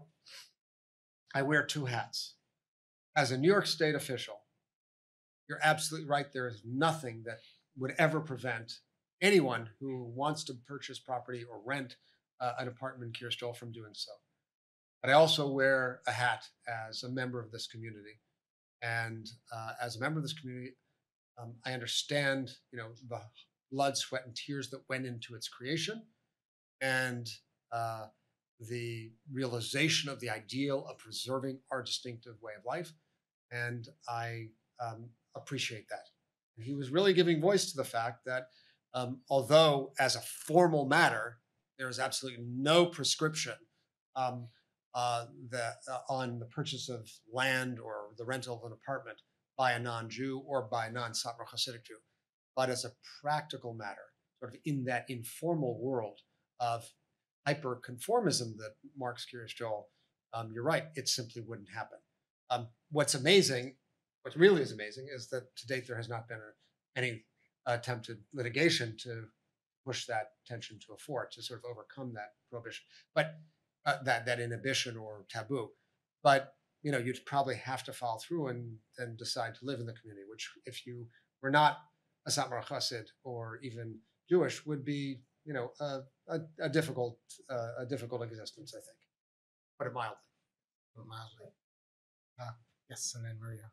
[SPEAKER 2] I wear two hats. As a New York State official, you're absolutely right. There is nothing that would ever prevent anyone who wants to purchase property or rent uh, an apartment in Kiryas Joel from doing so. But I also wear a hat as a member of this community. And uh, as a member of this community, Um, I understand, you know, the blood, sweat, and tears that went into its creation, and uh, the realization of the ideal of preserving our distinctive way of life. And I um, appreciate that. And he was really giving voice to the fact that um, although as a formal matter, there is absolutely no prescription um, uh, that, uh, on the purchase of land or the rental of an apartment by a non-Jew or by a non-Satmar Hasidic Jew. But as a practical matter, sort of in that informal world of hyper-conformism that marks Kiryas Joel, um, you're right, it simply wouldn't happen. Um, what's amazing, what really is amazing, is that to date there has not been a, any attempted litigation to push that tension to a fore, to sort of overcome that prohibition, but uh, that, that inhibition or taboo. But you know, you'd probably have to follow through and then decide to live in the community, which if you were not a Satmar Chassid or even Jewish would be, you know, a, a, a difficult, uh, a difficult existence, I think. Put it mildly.
[SPEAKER 1] Put it mildly. Uh, yes, and then Maria.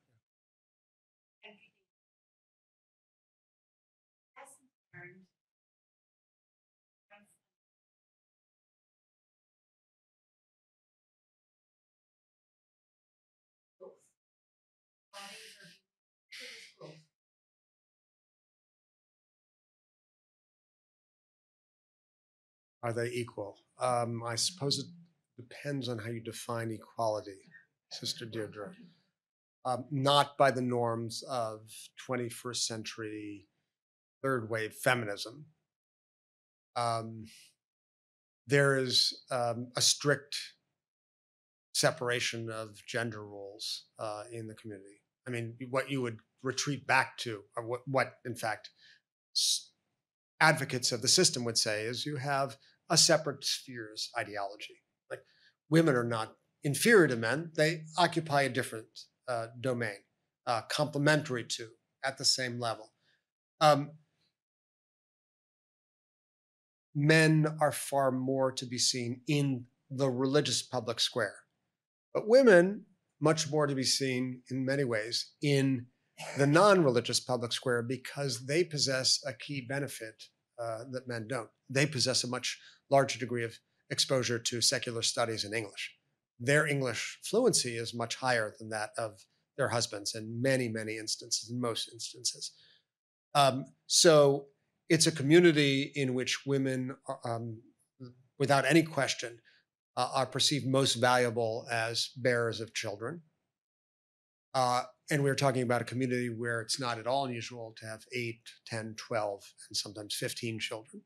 [SPEAKER 2] Are they equal? Um, I suppose it depends on how you define equality, Sister Deirdre. Um, not by the norms of twenty-first century third wave feminism. Um, there is um, a strict separation of gender roles uh, in the community. I mean, what you would retreat back to, or what, what in fact, advocates of the system would say is you have a separate spheres ideology. Like, women are not inferior to men, they occupy a different uh, domain, uh, complementary to, at the same level. Um, men are far more to be seen in the religious public square, but women much more to be seen in many ways in the non-religious public square because they possess a key benefit uh, that men don't. They possess a much larger degree of exposure to secular studies in English. Their English fluency is much higher than that of their husbands in many, many instances, in most instances. Um, so it's a community in which women, um, without any question, uh, are perceived most valuable as bearers of children. Uh, and we're talking about a community where it's not at all unusual to have eight, ten, twelve, and sometimes fifteen children.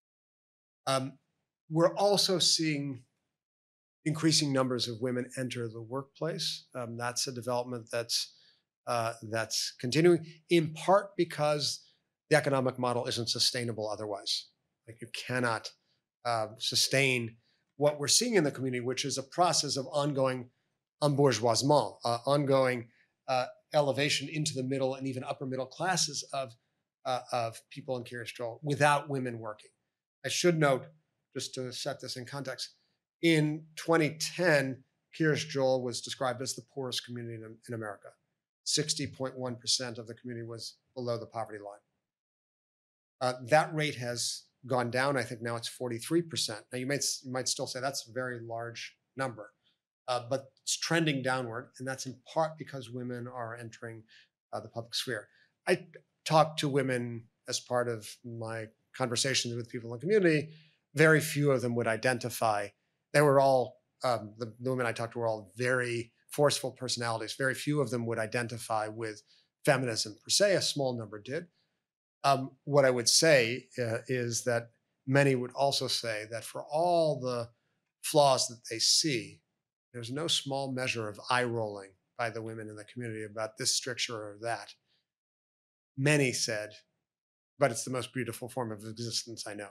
[SPEAKER 2] Um, we're also seeing increasing numbers of women enter the workplace. Um, that's a development that's uh, that's continuing, in part because the economic model isn't sustainable otherwise. Like you cannot uh, sustain what we're seeing in the community, which is a process of ongoing embourgeoisement, uh, ongoing uh, elevation into the middle and even upper middle classes of uh, of people in Kiryas Joel without women working. I should note, just to set this in context, in twenty ten, Kiryas Joel was described as the poorest community in, in America. sixty point one percent of the community was below the poverty line. Uh, that rate has gone down. I think now it's forty-three percent. Now you might, you might still say that's a very large number, uh, but it's trending downward, and that's in part because women are entering uh, the public sphere. I talk to women as part of my conversations with people in the community. Very few of them would identify. They were all, um, the, the women I talked to were all very forceful personalities. Very few of them would identify with feminism per se. A small number did. Um, what I would say uh, is that many would also say that for all the flaws that they see, there's no small measure of eye rolling by the women in the community about this stricture or that. Many said, but it's the most beautiful form of existence I know.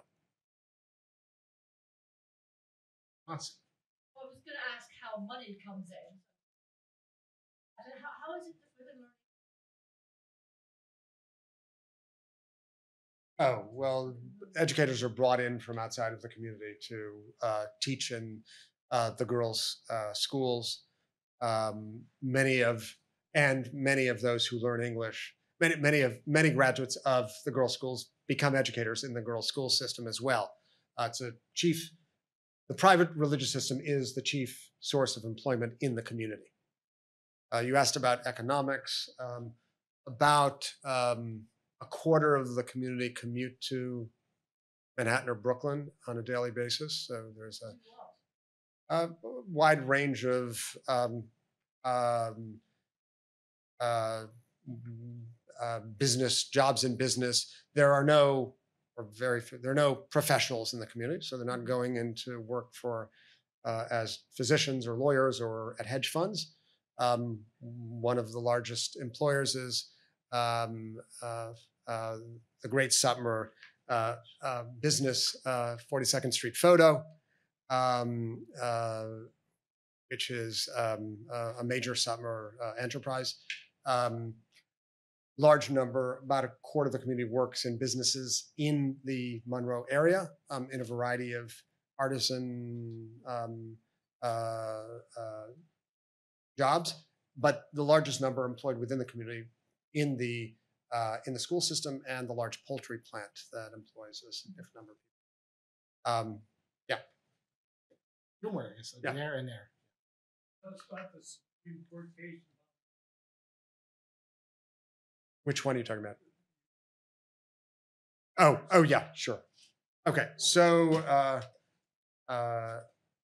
[SPEAKER 1] Awesome.
[SPEAKER 3] I was going to ask how money comes in. How, how is it that women learn?
[SPEAKER 2] Oh, well, educators are brought in from outside of the community to uh, teach in uh, the girls' uh, schools. Um, many of, and many of those who learn English, many, many of, many graduates of the girls' schools become educators in the girls' school system as well. Uh, it's a chief, the private religious system is the chief source of employment in the community. Uh, you asked about economics. Um, about um, a quarter of the community commute to Manhattan or Brooklyn on a daily basis. So there's a, a wide range of um, um, uh, uh, business, jobs in business. There are no, or very few, there are no professionals in the community. So they're not going into work for uh, as physicians or lawyers or at hedge funds. Um, one of the largest employers is um, uh, uh, the great Sutmer uh, uh, business, uh, forty-second Street Photo, um, uh, which is um, uh, a major Sutmer uh, enterprise. Um, large number, about a quarter of the community works in businesses in the Monroe area um, in a variety of artisan um, uh, uh, jobs, but the largest number employed within the community in the uh, in the school system and the large poultry plant that employs a significant number of people. Um, yeah.
[SPEAKER 1] Two more areas,
[SPEAKER 2] Yeah.
[SPEAKER 1] there and there.
[SPEAKER 4] Let's start the Supreme Court case.
[SPEAKER 2] Which one are you talking about? Oh, oh yeah, sure. Okay, so uh, uh,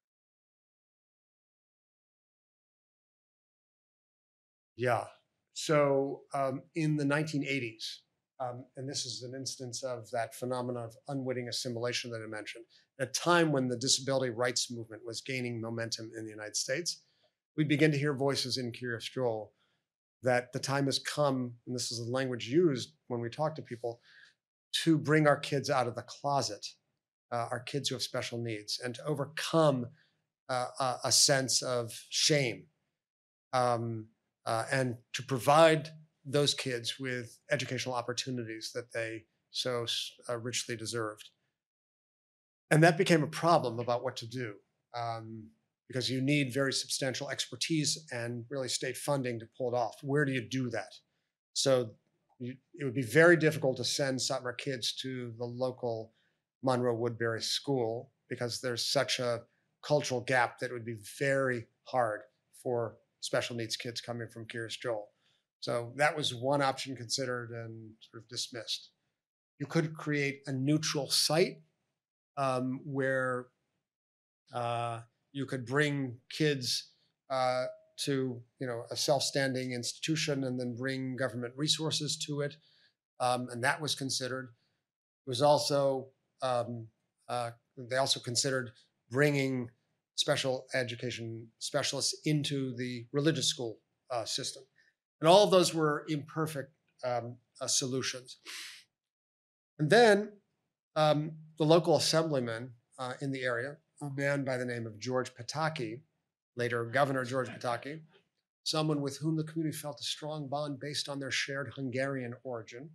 [SPEAKER 2] yeah. So um, in the nineteen eighties, um, and this is an instance of that phenomenon of unwitting assimilation that I mentioned, at a time when the disability rights movement was gaining momentum in the United States, we begin to hear voices in Kiryas Joel that the time has come, and this is the language used when we talk to people, to bring our kids out of the closet, uh, our kids who have special needs, and to overcome uh, a, a sense of shame. Um, Uh, and to provide those kids with educational opportunities that they so uh, richly deserved. And that became a problem about what to do, um, because you need very substantial expertise and really state funding to pull it off. Where do you do that? So you, it would be very difficult to send Satmar kids to the local Monroe Woodbury school because there's such a cultural gap that it would be very hard for special needs kids coming from Kiryas Joel. So that was one option considered and sort of dismissed. You could create a neutral site um, where uh, you could bring kids uh, to, you know, a self-standing institution and then bring government resources to it, um, and that was considered. It was also um, uh, they also considered bringing special education specialists into the religious school uh, system, and all of those were imperfect um, uh, solutions. And then um, the local assemblyman uh, in the area, a man by the name of George Pataki, later Governor George Pataki, someone with whom the community felt a strong bond based on their shared Hungarian origin,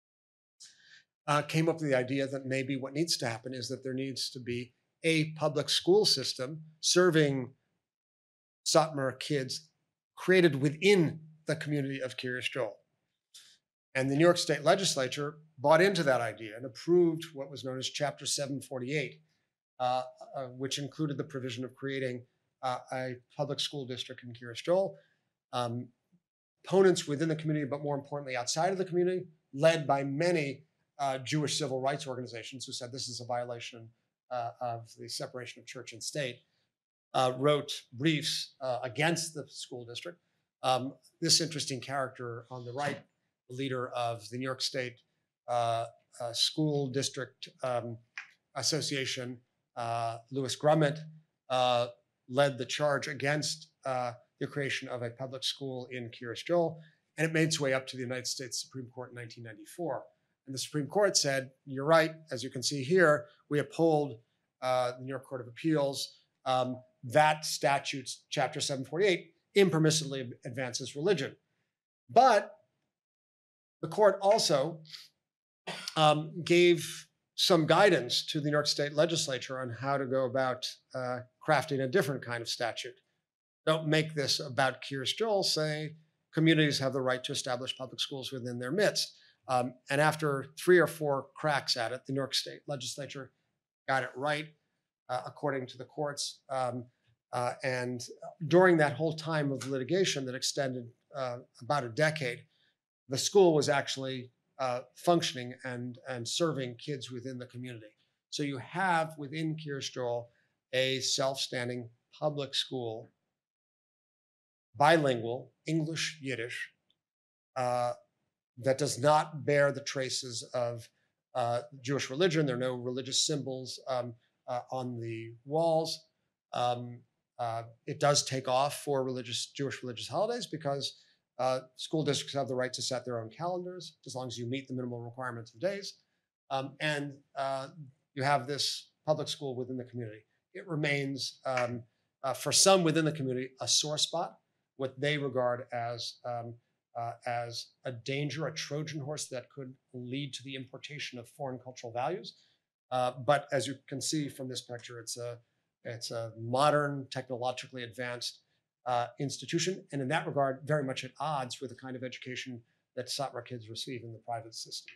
[SPEAKER 2] uh, came up with the idea that maybe what needs to happen is that there needs to be a public school system serving Satmar kids created within the community of Kiryas Joel. And the New York State Legislature bought into that idea and approved what was known as Chapter seven forty-eight, uh, uh, which included the provision of creating uh, a public school district in Kiryas Joel. Um, opponents within the community, but more importantly outside of the community, led by many uh, Jewish civil rights organizations who said this is a violation uh, of the separation of church and state, uh, wrote briefs uh, against the school district. Um, this interesting character on the right, the leader of the New York State uh, uh, School District um, Association, uh, Louis Grummet, uh, led the charge against uh, the creation of a public school in Kiryas Joel, and it made its way up to the United States Supreme Court in nineteen ninety-four. And the Supreme Court said, you're right, as you can see here, we uphold uh, the New York Court of Appeals. Um, that statute's Chapter seven forty-eight impermissibly advances religion. But the court also um, gave some guidance to the New York State Legislature on how to go about uh, crafting a different kind of statute. Don't make this about Kiryas Joel, say communities have the right to establish public schools within their midst. Um, and after three or four cracks at it, the New York State Legislature got it right, uh, according to the courts. Um, uh, and during that whole time of litigation that extended uh, about a decade, the school was actually uh, functioning and, and serving kids within the community. So you have within Kiryas Joel a self-standing public school, bilingual, English, Yiddish, uh, that does not bear the traces of uh, Jewish religion. There are no religious symbols um, uh, on the walls. Um, uh, it does take off for religious Jewish religious holidays because uh, school districts have the right to set their own calendars as long as you meet the minimal requirements of days. Um, and uh, you have this public school within the community. It remains, um, uh, for some within the community, a sore spot, what they regard as um, uh, as a danger, a Trojan horse that could lead to the importation of foreign cultural values. Uh, but as you can see from this picture, it's a it's a modern, technologically advanced uh, institution, and in that regard, very much at odds with the kind of education that Satmar kids receive in the private system.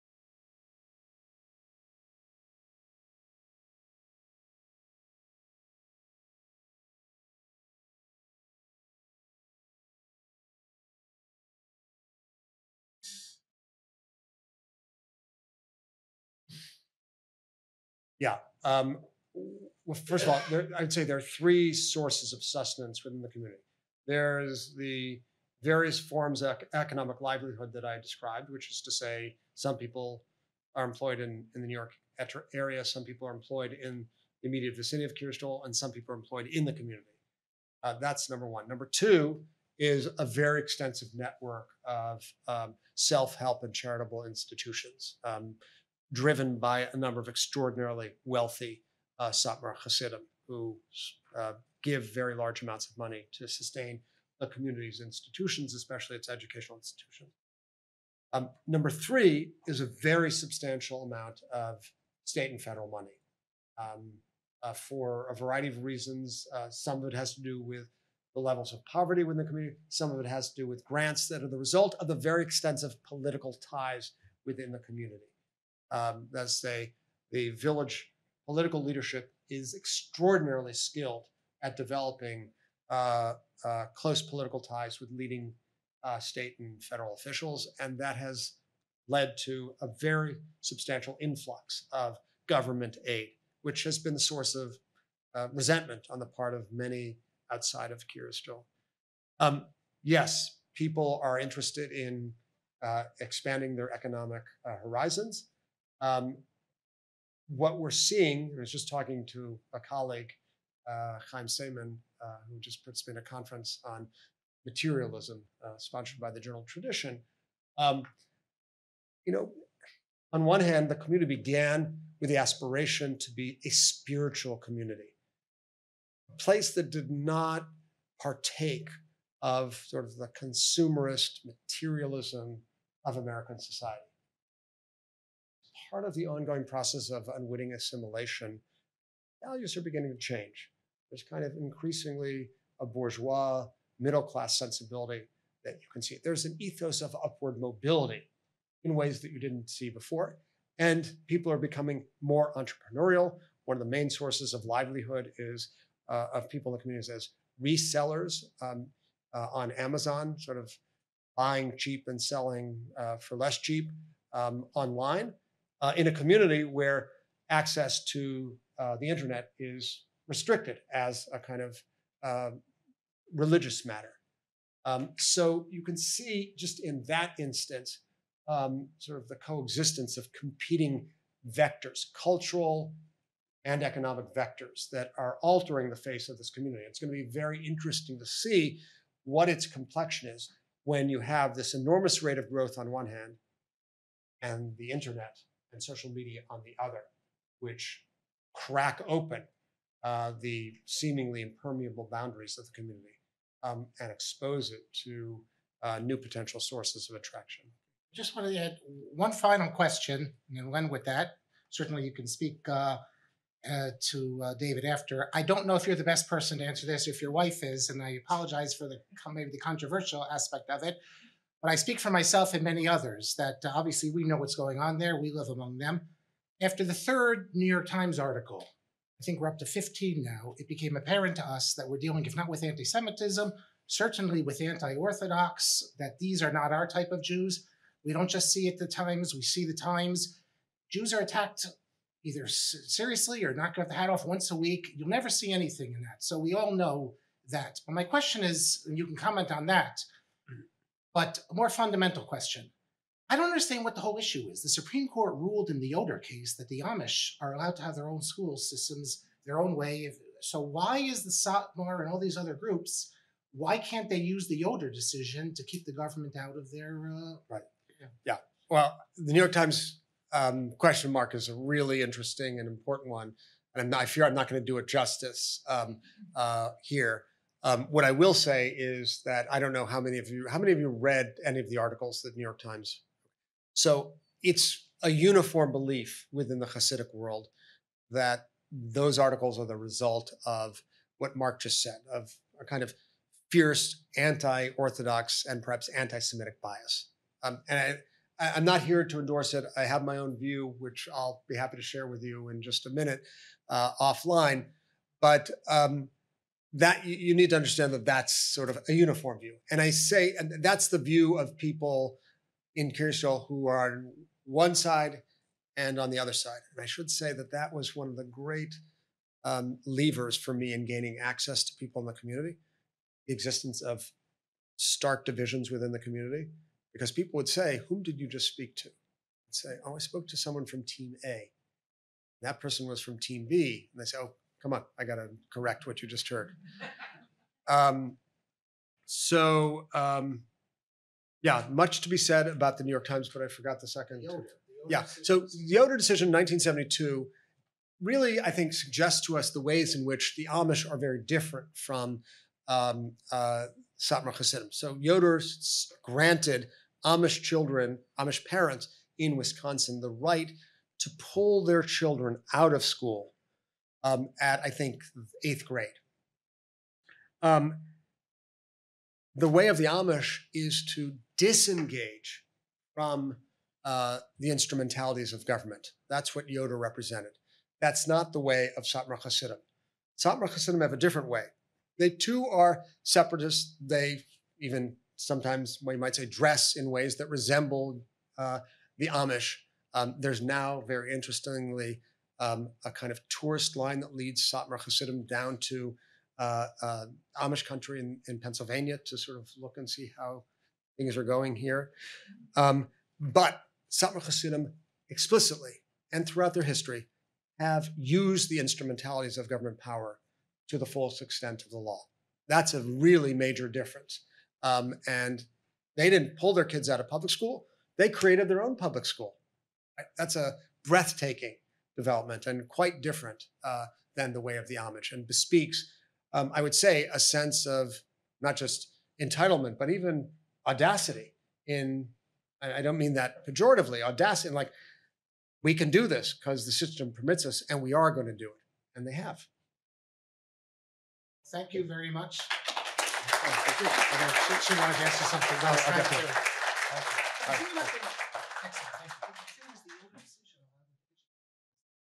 [SPEAKER 2] Yeah. Um, well, first of all, there, I'd say there are three sources of sustenance within the community. There's the various forms of economic livelihood that I described, which is to say some people are employed in, in the New York area, some people are employed in the immediate vicinity of Kiryas Joel, and some people are employed in the community. Uh, that's number one. Number two is a very extensive network of um, self-help and charitable institutions, um, driven by a number of extraordinarily wealthy uh, Satmar Hasidim who uh, give very large amounts of money to sustain the community's institutions, especially its educational institutions. Um, number three is a very substantial amount of state and federal money um, uh, for a variety of reasons. Uh, some of it has to do with the levels of poverty within the community. Some of it has to do with grants that are the result of the very extensive political ties within the community. Um, that's say the village political leadership is extraordinarily skilled at developing uh, uh, close political ties with leading uh, state and federal officials, and that has led to a very substantial influx of government aid, which has been the source of uh, resentment on the part of many outside of Kyrgyzstan. Um, yes, people are interested in uh, expanding their economic uh, horizons. Um, what we're seeing, I was just talking to a colleague, uh, Chaim Seyman, uh, who just participated in a conference on materialism, uh, sponsored by the Journal Tradition. Um, you know, on one hand, the community began with the aspiration to be a spiritual community, a place that did not partake of sort of the consumerist materialism of American society. Part of the ongoing process of unwitting assimilation, values are beginning to change. There's kind of increasingly a bourgeois, middle-class sensibility that you can see. There's an ethos of upward mobility in ways that you didn't see before. And people are becoming more entrepreneurial. One of the main sources of livelihood is uh, of people in the communities as resellers um, uh, on Amazon, sort of buying cheap and selling uh, for less cheap um, online uh, in a community where access to uh, the internet is restricted as a kind of uh, religious matter. Um, so you can see just in that instance, um, sort of the coexistence of competing vectors, cultural and economic vectors that are altering the face of this community. It's going to be very interesting to see what its complexion is when you have this enormous rate of growth on one hand and the internet and social media on the other, which crack open uh, the seemingly impermeable boundaries of the community um, and expose it to uh, new potential sources of attraction.
[SPEAKER 1] Just wanted to add one final question, and then with that, certainly you can speak uh, uh, to uh, David after. I don't know if you're the best person to answer this, if your wife is, and I apologize for the maybe the controversial aspect of it, but I speak for myself and many others that uh, obviously we know what's going on there. We live among them. After the third New York Times article, I think we're up to fifteen now, it became apparent to us that we're dealing, if not with anti-Semitism, certainly with anti-Orthodox, that these are not our type of Jews. We don't just see it the Times, we see the Times. Jews are attacked either seriously or knocked off the hat off once a week. You'll never see anything in that. So we all know that. But my question is, and you can comment on that, but a more fundamental question. I don't understand what the whole issue is. The Supreme Court ruled in the Yoder case that the Amish are allowed to have their own school systems, their own way. So why is the Satmar and all these other groups, why can't they use the Yoder decision to keep the government out of their... Uh,
[SPEAKER 2] right. Yeah. yeah. Well, the New York Times um, question mark is a really interesting and important one. And I'm not, I fear I'm not going to do it justice um, uh, here. Um, what I will say is that I don't know how many of you, how many of you read any of the articles that New York Times. So it's a uniform belief within the Hasidic world that those articles are the result of what Mark just said, of a kind of fierce anti-Orthodox and perhaps anti-Semitic bias. Um, and I, I'm not here to endorse it. I have my own view, which I'll be happy to share with you in just a minute uh, offline. But um, that you, you need to understand that that's sort of a uniform view. And I say, and that's the view of people in Kyrgyzstan who are on one side and on the other side. And I should say that that was one of the great um, levers for me in gaining access to people in the community, the existence of stark divisions within the community, because people would say, whom did you just speak to? I'd say, oh, I spoke to someone from team A. That person was from team B. And they say, oh, come on, I got to correct what you just heard. um, so, um, yeah, much to be said about the New York Times, but I forgot the second.
[SPEAKER 1] Yoder.
[SPEAKER 2] Yeah, so the Yoder decision in nineteen seventy-two really, I think, suggests to us the ways in which the Amish are very different from um, uh, Satmar Hasidim. So Yoder granted Amish children, Amish parents in Wisconsin the right to pull their children out of school um, at, I think, eighth grade. Um, the way of the Amish is to disengage from uh, the instrumentalities of government. That's what Yoda represented. That's not the way of Satmar Hasidim. Satmar Hasidim have a different way. They too are separatists. They even sometimes, well, you might say, dress in ways that resemble uh, the Amish. Um, there's now, very interestingly, um, a kind of tourist line that leads Satmar Hasidim down to uh, uh, Amish country in, in Pennsylvania to sort of look and see how things are going here. Um, but Satmar Hasidim explicitly and throughout their history have used the instrumentalities of government power to the fullest extent of the law. That's a really major difference. Um, and they didn't pull their kids out of public school. They created their own public school. That's a breathtaking development and quite different uh, than the way of the Amish, and bespeaks, um, I would say, a sense of not just entitlement, but even audacity in, I don't mean that pejoratively, audacity, like, we can do this because the system permits us, and we are going to do it. And they have.
[SPEAKER 1] Thank you very much. Oh, thank you. I know she, she wanted to ask you something.
[SPEAKER 2] Oh, okay.
[SPEAKER 1] Thank you. Excellent. Thank you.